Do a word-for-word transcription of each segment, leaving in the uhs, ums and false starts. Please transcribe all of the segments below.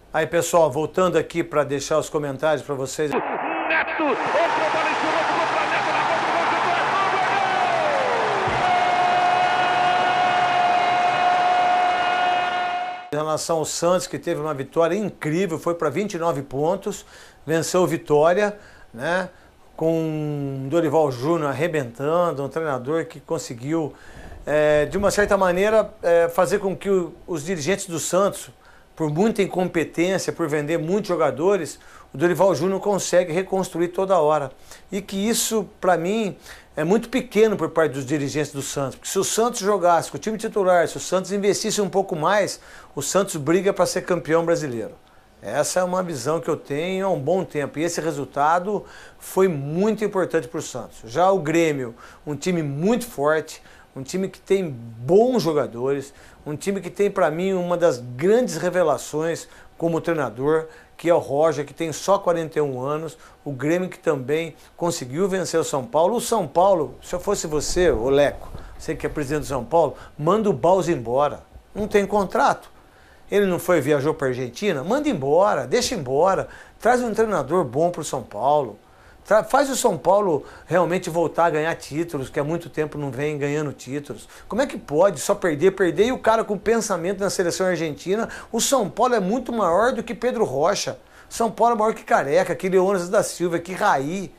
Aí, pessoal, voltando aqui para deixar os comentários para vocês. Neto, outra bola em cima, contra Neto na Em relação ao Santos, que teve uma vitória incrível, foi para vinte e nove pontos, venceu o Vitória, né? Com Dorival Júnior arrebentando, um treinador que conseguiu, é, de uma certa maneira, é, fazer com que o, os dirigentes do Santos, por muita incompetência, por vender muitos jogadores, o Dorival Júnior consegue reconstruir toda hora. E que isso, para mim, é muito pequeno por parte dos dirigentes do Santos. Porque se o Santos jogasse com o time titular, se o Santos investisse um pouco mais, o Santos briga para ser campeão brasileiro. Essa é uma visão que eu tenho há um bom tempo. E esse resultado foi muito importante para o Santos. Já o Grêmio, um time muito forte, um time que tem bons jogadores, um time que tem, para mim, uma das grandes revelações como treinador, que é o Roger, que tem só quarenta e um anos, o Grêmio que também conseguiu vencer o São Paulo. O São Paulo, se eu fosse você, ô Leco, você que é presidente do São Paulo, manda o Baus embora. Não tem contrato. Ele não foi, viajou para a Argentina? Manda embora, deixa embora. Traz um treinador bom para o São Paulo. Tra- faz o São Paulo realmente voltar a ganhar títulos, que há muito tempo não vem ganhando títulos. Como é que pode só perder, perder e o cara com pensamento na seleção argentina? O São Paulo é muito maior do que Pedro Rocha. São Paulo é maior que Careca, que Leônidas da Silva, que Raí.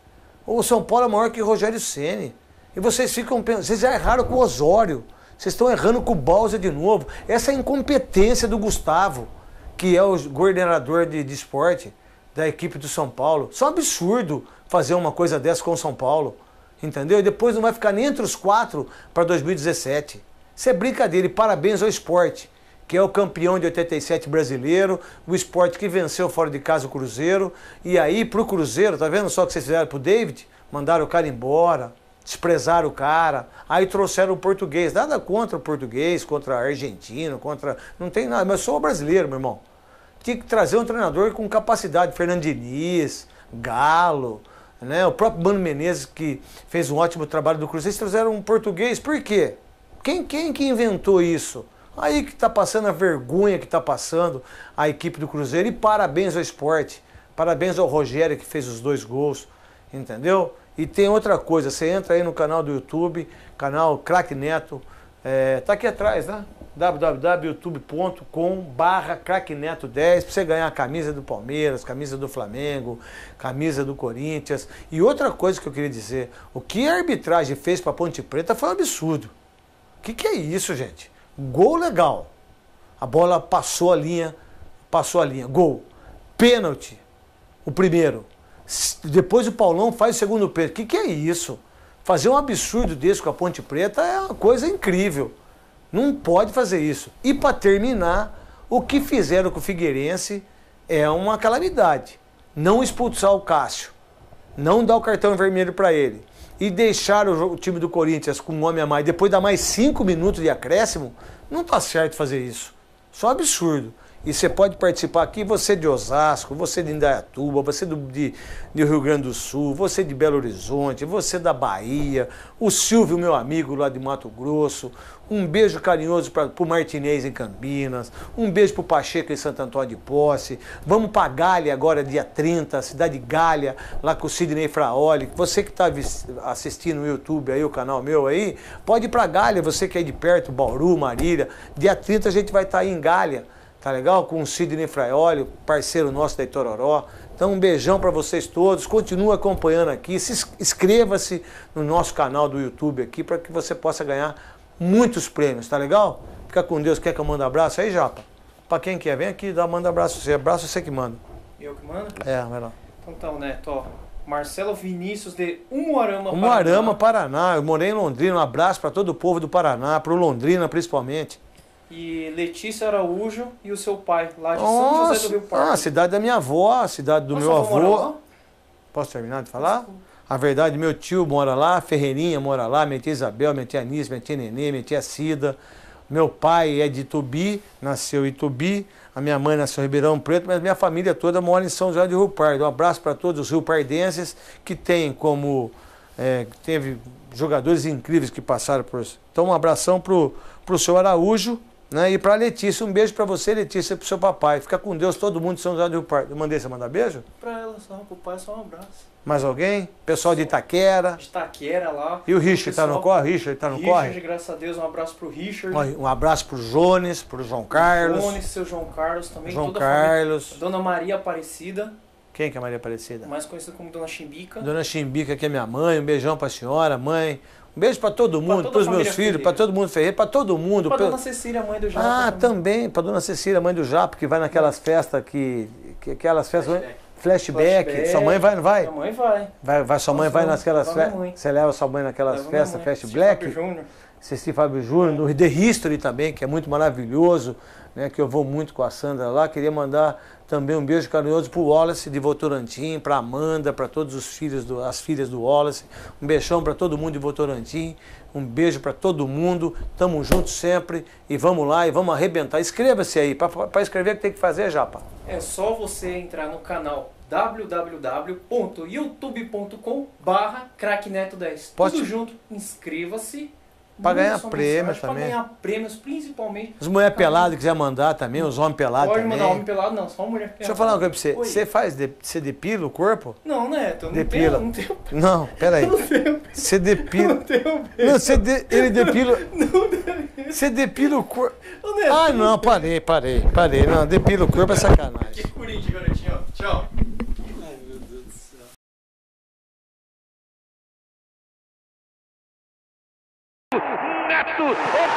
O São Paulo é maior que Rogério Ceni. E vocês ficam pensando, vocês já erraram com o Osório. Vocês estão errando com o Bausa de novo. Essa é a incompetência do Gustavo, que é o coordenador de, de esporte da equipe do São Paulo. Isso é um absurdo fazer uma coisa dessa com o São Paulo. Entendeu? E depois não vai ficar nem entre os quatro para dois mil e dezessete. Isso é brincadeira. E parabéns ao esporte, que é o campeão de oitenta e sete brasileiro, o esporte que venceu fora de casa o Cruzeiro. E aí, pro Cruzeiro, tá vendo só o que vocês fizeram pro David? Mandaram o cara embora. Desprezaram o cara, aí trouxeram o português, nada contra o português, contra o argentino, contra... não tem nada, mas eu sou brasileiro, meu irmão. Tinha que trazer um treinador com capacidade, Fernando Diniz, Galo, né? O próprio Mano Menezes, que fez um ótimo trabalho do Cruzeiro, eles trouxeram um português, por quê? Quem, quem que inventou isso? Aí que está passando a vergonha que está passando a equipe do Cruzeiro, e parabéns ao esporte, parabéns ao Rogério que fez os dois gols, entendeu? E tem outra coisa, você entra aí no canal do YouTube, canal Craque Neto, é, tá aqui atrás, né? w w w ponto youtube ponto com barra craque neto dez, para você ganhar a camisa do Palmeiras, camisa do Flamengo, camisa do Corinthians. E outra coisa que eu queria dizer, o que a arbitragem fez para Ponte Preta foi um absurdo. O que, que é isso, gente? Gol legal, a bola passou a linha, passou a linha, gol. Pênalti, o primeiro. Depois o Paulão faz o segundo pênalti. O que, que é isso? Fazer um absurdo desse com a Ponte Preta é uma coisa incrível. Não pode fazer isso. E para terminar, o que fizeram com o Figueirense é uma calamidade. Não expulsar o Cássio, não dar o cartão vermelho para ele e deixar o, o time do Corinthians com um homem a mais, depois dar mais cinco minutos de acréscimo, não está certo fazer isso. Só um absurdo. E você pode participar aqui, você de Osasco, você de Indaiatuba, você do, de, de Rio Grande do Sul, você de Belo Horizonte, você da Bahia, o Silvio, meu amigo lá de Mato Grosso, um beijo carinhoso para o Martinez em Campinas, um beijo para o Pacheco em Santo Antônio de Posse, vamos para Galha agora dia trinta, cidade de Galha, lá com o Sidney Fraoli, você que está assistindo no YouTube aí, o canal meu aí, pode ir para Galha, você que é de perto, Bauru, Marília, dia trinta a gente vai estar tá aí em Galha. Tá legal? Com o Sidney Fraioli, parceiro nosso da Itororó. Então um beijão para vocês todos. Continua acompanhando aqui. Se inscreva-se no nosso canal do YouTube aqui para que você possa ganhar muitos prêmios, tá legal? Fica com Deus. Quer que eu mande abraço aí, Japa? Para quem quer, vem aqui, dá, manda abraço. Você abraço você que manda. Eu que mando? É, vai lá. Então, então Neto, ó. Marcelo Vinícius de Umuarama, Umuarama, Paraná. Paraná. Eu morei em Londrina. Um abraço para todo o povo do Paraná, para o Londrina principalmente. E Letícia Araújo e o seu pai, lá de Nossa, São José do Rio Pardo. Ah, a cidade da minha avó, a cidade do Nossa, meu avô. avó. Posso terminar de falar? A verdade, meu tio mora lá, Ferreirinha mora lá, minha tia Isabel, minha tia Anísio, minha tia Nenê, minha tia Cida. Meu pai é de Itubi, nasceu em Itubi. A minha mãe nasceu em Ribeirão Preto, mas minha família toda mora em São José do Rio Pardo. Um abraço para todos os riopardenses que tem como... É, teve jogadores incríveis que passaram por isso. Então um abração pro, pro seu Araújo, Né? E pra Letícia, um beijo pra você, Letícia, e pro seu papai. Fica com Deus, todo mundo de São José do Rio Pardo. Eu mandei você mandar beijo? Pra ela só, pro pai só um abraço. Mais alguém? Pessoal de Itaquera. De Itaquera lá. E o Richard, tá no corre? Richard, tá no Richard, corre? Richard, graças a Deus, um abraço pro Richard. Um abraço pro Jones, pro João Carlos. Jones, seu João Carlos também. João toda Carlos. A família. Dona Maria Aparecida. Quem que é Maria Aparecida? Mais conhecida como Dona Chimbica. Dona Chimbica, que é minha mãe. Um beijão pra senhora, mãe. Um beijo pra todo mundo, pra pros meus filhos, Ferreira. pra todo mundo Ferreira, pra todo mundo. Pra Pra Dona Cecília, mãe do Japo. Ah, também. também, pra Dona Cecília, mãe do Japo, que vai naquelas festas que... que aquelas festas... Flashback. Flashback. Sua mãe vai, não vai? Sua mãe vai. Vai, vai sua mãe Nossa, vai naquelas festas. Você leva sua mãe naquelas leva festas, Flashback? Ceci Fábio Júnior, no The History também, que é muito maravilhoso, né, que eu vou muito com a Sandra lá. Queria mandar também um beijo carinhoso pro Wallace de Votorantim, pra Amanda, para todos os filhos, do, as filhas do Wallace. Um beijão para todo mundo de Votorantim. Um beijo para todo mundo. Tamo juntos sempre e vamos lá e vamos arrebentar. Inscreva-se aí. Para escrever, o que tem que fazer, Japa? É só você entrar no canal w w w ponto youtube ponto com barra craque neto dez. Posso Tudo te... junto. Inscreva-se. Para ganhar prêmios também. Para ganhar prêmios, principalmente. Os mulheres peladas quiser mandar também, os homens pelados também. Pode mandar homem pelado, não, só mulher pelada. Deixa eu falar uma coisa pra você. Oi. Você faz, de, você depila o corpo? Não, Neto, não depila. tenho, não tenho. Não, peraí. Não tenho. Você depila. Não tenho. Não, você de, ele depila. Não tenho. Você depila o corpo. Neto, ah, não, parei, parei, parei. Não, depila o corpo é sacanagem. Que Corinthians, garotinho. Tchau. Ai, meu Deus do céu. Neto,